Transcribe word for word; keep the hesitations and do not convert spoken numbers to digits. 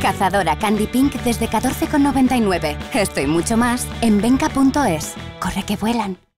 Cazadora Candy Pink desde catorce con noventa y nueve. Esto y mucho más en venga punto es. Corre que vuelan.